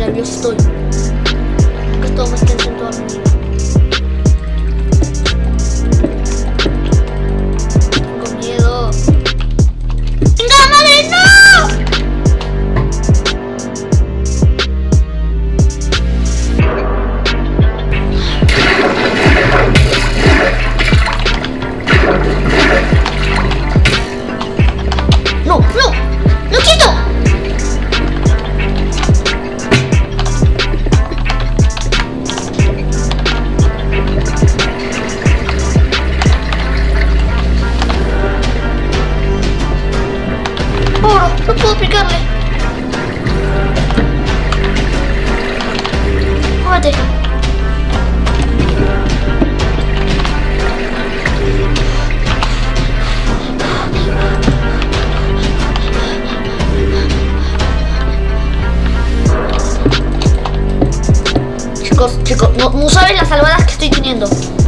nervioso estoy. Que estoy más tenso en toda mi vida. Tengo miedo. ¡Venga, madre, no! No puedo picarle. Muévete. Chicos, no saben las salvadas que estoy teniendo.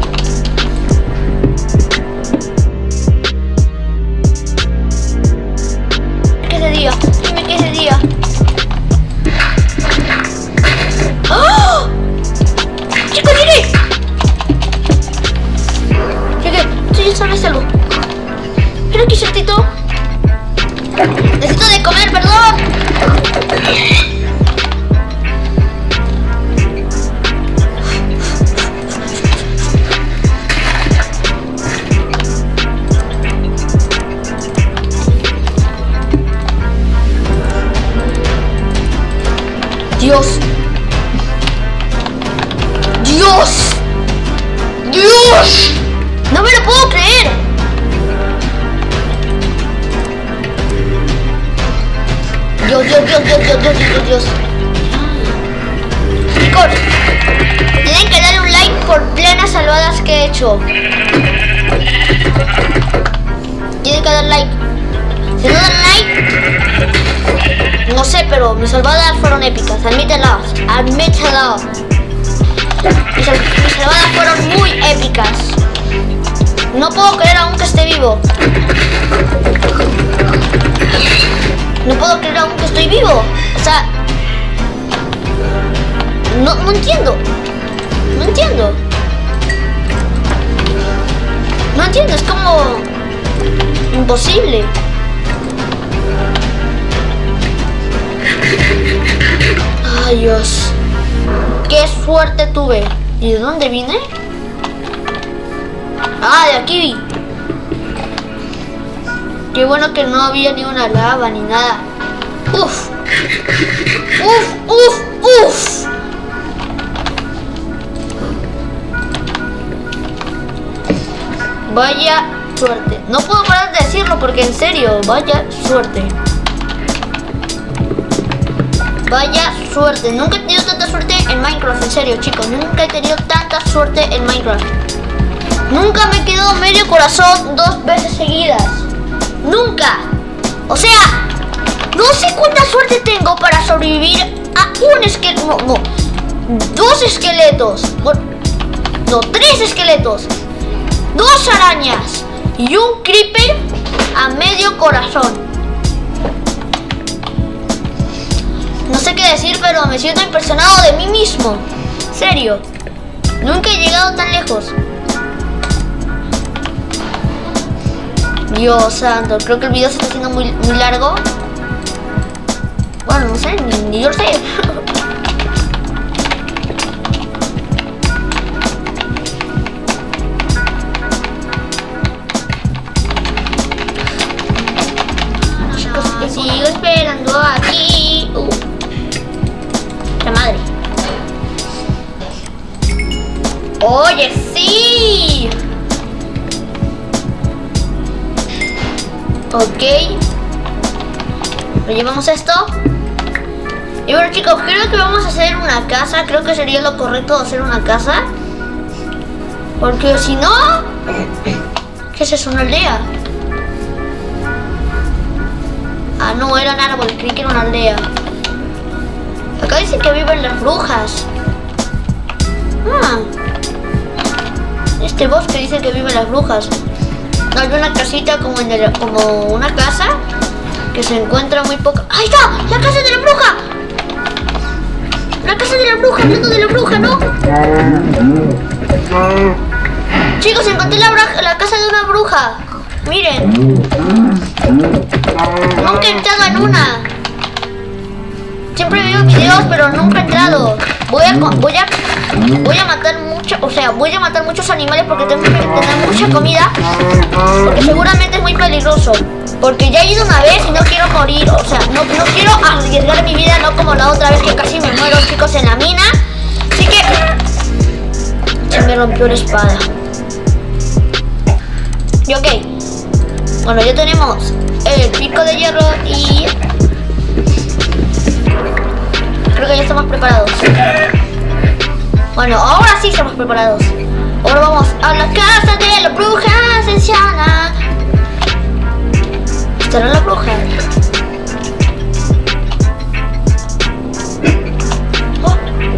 Dime que es de día. ¡Oh! ¡Chicos, llegué! Estoy solo salvo. Pero aquí, ciertito. Necesito de comer, perdón. Dios. Dios. Dios. No me lo puedo creer. Dios. Chicos, tienen que darle un like por plenas salvadas que he hecho. Tienen que dar like. Si no dan like, no sé, pero mis salvadas fueron épicas, admítelo. Mis salvadas fueron muy épicas. No puedo creer aún que esté vivo. No puedo creer aún que estoy vivo. O sea, no entiendo. No entiendo, es como imposible. Ay, Dios. Qué suerte tuve. ¿Y de dónde vine? Ah, de aquí. Qué bueno que no había ni una lava ni nada. Uf. Vaya suerte. No puedo parar de decirlo porque en serio, vaya suerte. Vaya suerte. Nunca he tenido tanta suerte en Minecraft, en serio, chicos. Nunca he tenido tanta suerte en Minecraft. Nunca me he quedado medio corazón 2 veces seguidas. Nunca. O sea, no sé cuánta suerte tengo para sobrevivir a un esqueleto. No, 2 esqueletos. No, 3 esqueletos. 2 arañas. Y un creeper a medio corazón. No sé qué decir, pero me siento impresionado de mí mismo. Serio. Nunca he llegado tan lejos. Dios santo, creo que el video se está haciendo muy largo. Bueno, no sé, ni yo lo sé. Chicos, que sigo esperando aquí. La madre. Oye, sí. Ok. Lo llevamos esto. Y bueno, chicos, creo que vamos a hacer una casa. Creo que sería lo correcto hacer una casa. Porque si no... ¿Qué es eso? ¿Una aldea? Ah, no, eran árboles. Creí que era una aldea. Acá dice que viven las brujas. Ah. Este bosque dice que viven las brujas. No, hay una casita como una casa que se encuentra muy poca. ¡Ahí está! ¡La casa de la bruja! hablando de la bruja, ¿no? Chicos, encontré la casa de una bruja. Miren. Nunca he entrado en una. Siempre veo videos, pero nunca he entrado. Voy a matar voy a matar muchos animales porque tengo que tener mucha comida. Porque seguramente es muy peligroso. Porque ya he ido una vez y no quiero morir. O sea, no quiero arriesgar mi vida, no como la otra vez que casi me muero, chicos, en la mina. Así que se me rompió la espada. Y ok. Bueno, ya tenemos el pico de hierro y creo que ya estamos preparados. Bueno, ahora sí estamos preparados. Ahora vamos a la casa de la bruja anciana. ¿Estará la bruja? Oh.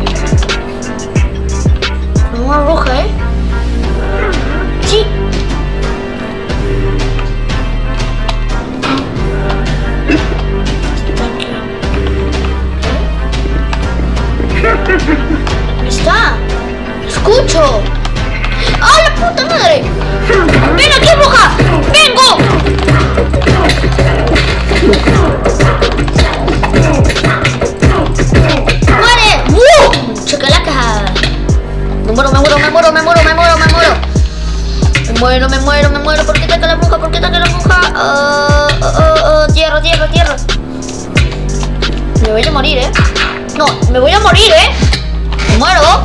Una bruja, ¿eh? Sí. Está. Escucho. ¡Ah, la puta madre! ¡Ven aquí, bruja! ¡Vengo! ¡Muere! ¡Chacalaca! Me muero. ¿Por qué ataca la bruja? Tierra. Me voy a morir, ¿eh? No, me voy a morir, ¿eh? Me muero.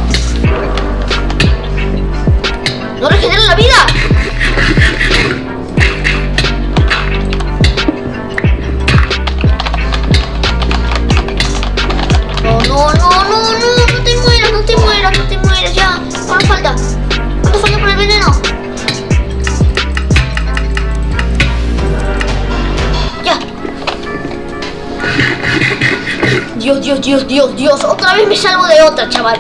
No regenera la vida. No te mueras ya. ¿Cuánto falta? ¿Cuánto falta por el veneno? Ya. Dios. Otra vez me salvo de otra, chaval.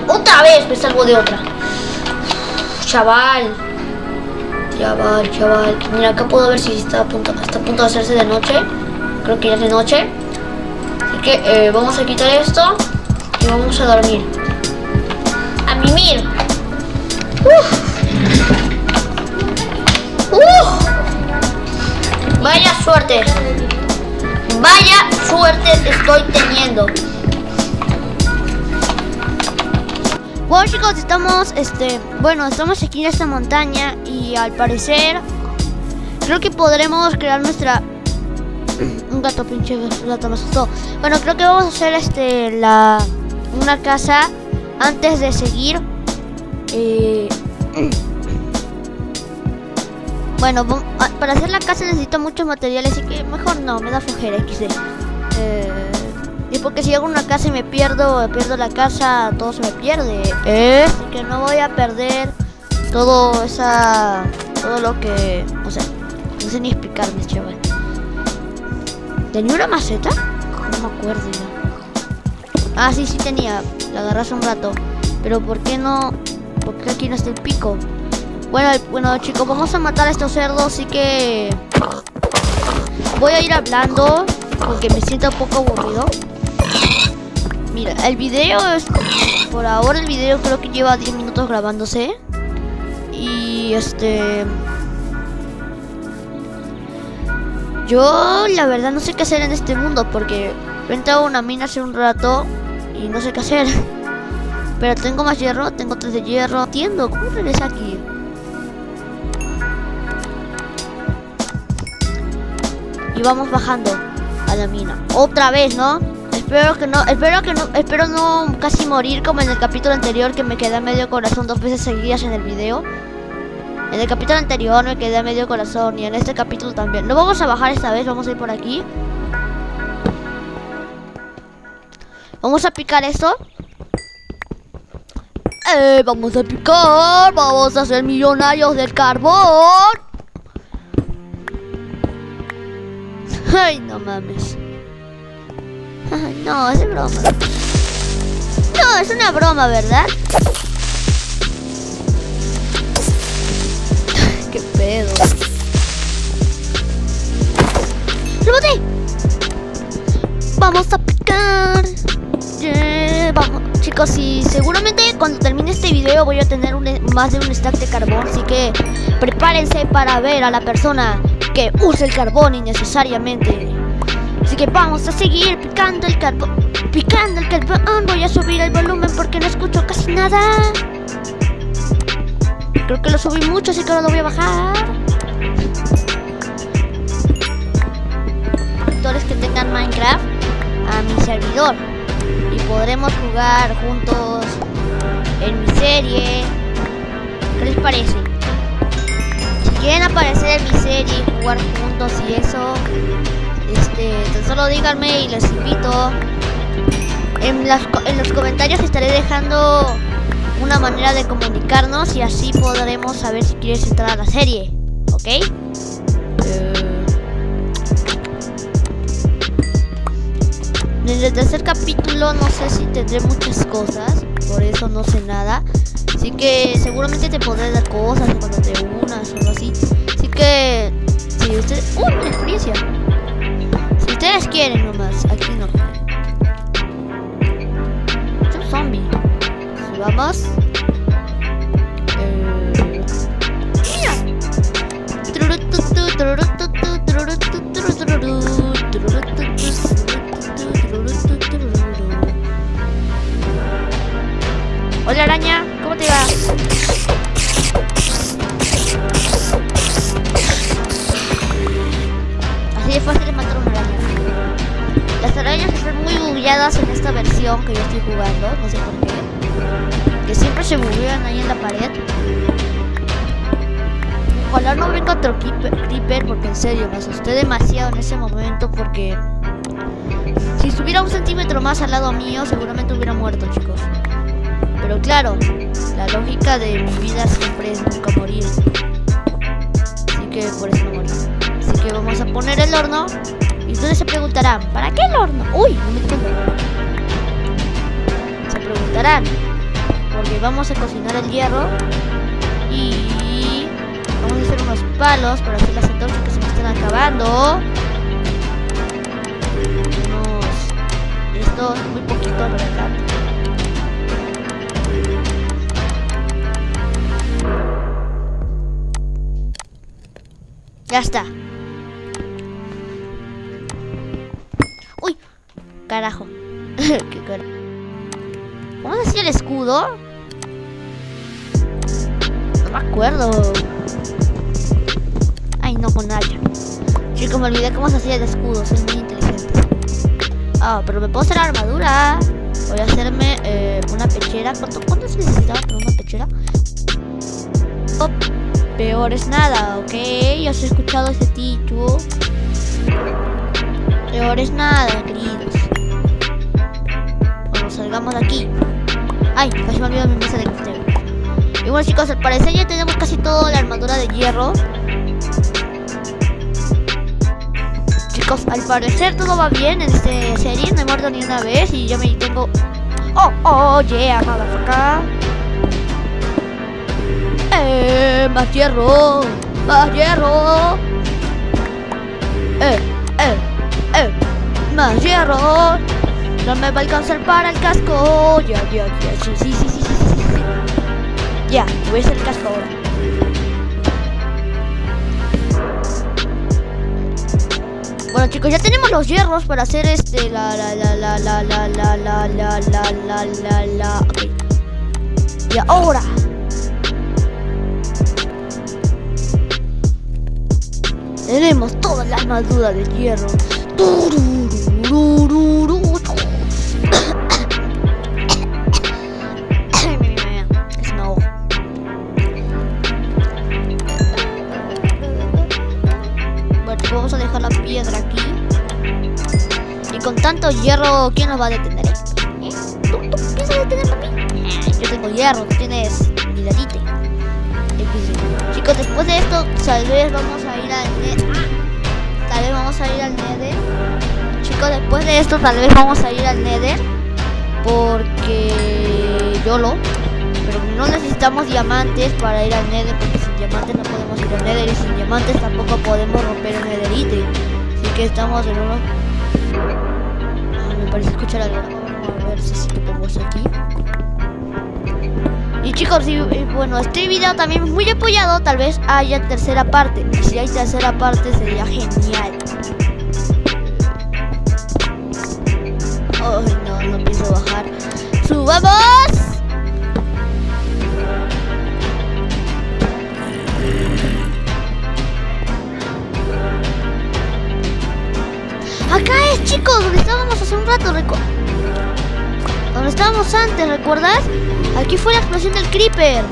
Chaval. Mira, acá puedo ver si está a punto de hacerse de noche. Creo que ya es de noche. Así que vamos a quitar esto y vamos a dormir. A mimir. Vaya suerte estoy teniendo. Bueno, chicos, estamos aquí en esta montaña y al parecer creo que podremos crear nuestra... Un gato, pinche gato me asustó. Bueno, creo que vamos a hacer una casa antes de seguir. Bueno, para hacer la casa necesito muchos materiales, así que mejor no, me da flojera XD. Y porque si hago una casa y me pierdo la casa, todo se me pierde. Así que no voy a perder todo lo que... O sea, no sé ni explicarme, chaval. ¿Tenía una maceta? No me acuerdo ya. Ah, sí tenía. La agarré hace un rato. Pero ¿por qué no? ¿Por qué aquí no está el pico? Bueno, chicos, vamos a matar a estos cerdos, así que voy a ir hablando porque me siento un poco aburrido. Mira, el video es... Por ahora el video creo que lleva 10 minutos grabándose. Y yo la verdad no sé qué hacer en este mundo porque he entrado a una mina hace un rato y no sé qué hacer. Pero tengo más hierro, tengo 3 de hierro. Entiendo, ¿cómo regresa aquí? Y vamos bajando a la mina. Otra vez, ¿no? Espero no casi morir como en el capítulo anterior, que me quedé a medio corazón 2 veces seguidas en el video. En el capítulo anterior me quedé a medio corazón y en este capítulo también. No vamos a bajar esta vez, vamos a ir por aquí. Vamos a picar esto. Vamos a picar, vamos a ser millonarios del carbón. Ay, no mames. Ay, no, es broma. No, es una broma, ¿verdad? Qué pedo. ¡Lo maté! Vamos a picar. Vamos, chicos. chicos, y seguramente cuando termine este video voy a tener más de un stack de carbón. Así que prepárense para ver a la persona que usa el carbón innecesariamente. Así que vamos a seguir picando el carbón. Voy a subir el volumen porque no escucho casi nada. Creo que lo subí mucho, así que ahora lo voy a bajar. Actores que tengan Minecraft a mi servidor y podremos jugar juntos en mi serie. ¿Qué les parece? Si quieren aparecer en mi serie y jugar juntos y eso, tan solo díganme y les invito. En los comentarios estaré dejando una manera de comunicarnos y así podremos saber si quieres entrar a la serie, ¿ok? En el tercer capítulo no sé si tendré muchas cosas, por eso no sé nada. Así que seguramente te podré dar cosas cuando te unas o algo así. Así que si ustedes... ¡una experiencia! Si ustedes quieren nomás, aquí no. Es un zombie. Vamos. ¡Mira! Hola araña, ¿cómo te va? Así de fácil es matar a una araña. Las arañas están muy bugueadas en esta versión que yo estoy jugando, no sé por qué. Que siempre se buguean ahí en la pared. Ojalá no venga otro creeper porque en serio me asusté demasiado en ese momento porque si estuviera un centímetro más al lado mío seguramente hubiera muerto, chicos. Pero claro, la lógica de mi vida siempre es nunca morir. Así que por eso no morí. Así que vamos a poner el horno. Y ustedes se preguntarán, ¿para qué el horno? Uy, no me entiendo. Se preguntarán porque vamos a cocinar el hierro y vamos a hacer unos palos para hacer las antorchas que se me están acabando. Estos muy poquitos, la verdad. Ya está. Uy, carajo. Qué carajo. ¿Vamos a hacer el escudo? No me acuerdo. Ay, no, con hacha. Chicos, me olvidé cómo se hacía el escudo. Soy muy inteligente. Ah, pero me puedo hacer armadura. Voy a hacerme una pechera. ¿Cuánto se necesitaba para una pechera? Oh, peor es nada, ¿ok? Ya os he escuchado ese título. Peor es nada, queridos. Bueno, salgamos de aquí. Ay, casi me olvidé mi mesa de costeo. Y bueno, chicos, al parecer ya tenemos casi toda la armadura de hierro. Chicos, al parecer todo va bien en esta serie. No he muerto ni una vez y ya me tengo... Oh, yeah, motherfucker. Más hierro. Más hierro. Más hierro. No me va a alcanzar para el casco. Ya. Sí. Ya, voy a hacer el casco ahora. Bueno, chicos, ya tenemos los hierros para hacer okay. Y ahora tenemos toda la armadura de hierro. Es una hoja. Bueno, vamos a dejar la piedra aquí. Y con tanto hierro, ¿quién nos va a detener? ¿Tú piensas detenerme a mí? Yo tengo hierro, tú tienes miradite. Chicos, después de esto, tal vez vamos a ir al Nether. Chicos, después de esto, tal vez vamos a ir al Nether. Porque YOLO. Pero no necesitamos diamantes para ir al Nether. Porque sin diamantes no podemos ir al Nether. Y sin diamantes tampoco podemos romper el Netherite. Así que estamos en uno. Me parece escuchar algo. Vamos a ver si te pongo eso aquí. chicos, y bueno, este video también es muy apoyado. Tal vez haya tercera parte. Y si hay tercera parte sería genial. Ay, no pienso bajar. ¡Subamos! Acá es, chicos, donde estábamos hace un rato, donde estábamos antes, ¿recuerdas? Aquí fue la explosión del creeper.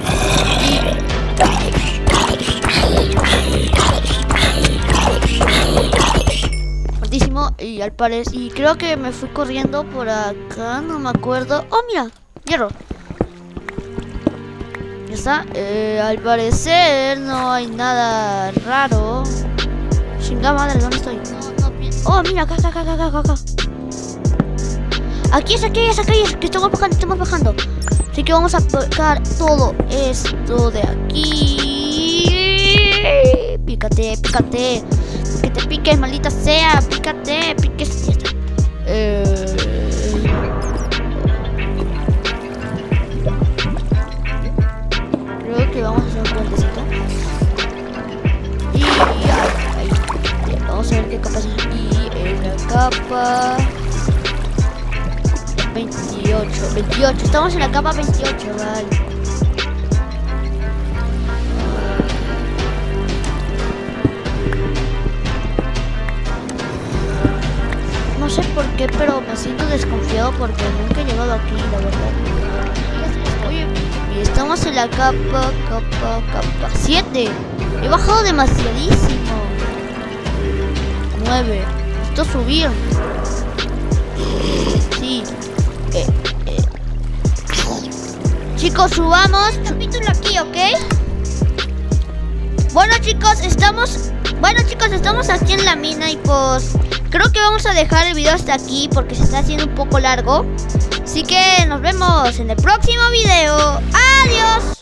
Fuertísimo, y al parecer, y creo que me fui corriendo por acá, no me acuerdo. Oh, mira, hierro. Ya está. Al parecer no hay nada raro. Chingada madre, ¿dónde estoy? Oh, mira, acá. Aquí es, que estamos bajando. Así que vamos a tocar todo esto de aquí. Pícate. Que te piques, maldita sea. Pícate. Ya está. Creo que vamos a hacer un puentecito. Y ahí. Vamos a ver qué capa es. Y la capa 28. Estamos en la capa 28, vale. No sé por qué, pero me siento desconfiado porque nunca he llegado aquí, la verdad. Oye, y estamos en la capa 7. He bajado demasiadísimo. 9. Necesito subir. Sí. Chicos, subamos. Capítulo aquí, ¿ok? Bueno, chicos, estamos aquí en la mina y pues creo que vamos a dejar el video hasta aquí porque se está haciendo un poco largo. Así que nos vemos en el próximo video. ¡Adiós!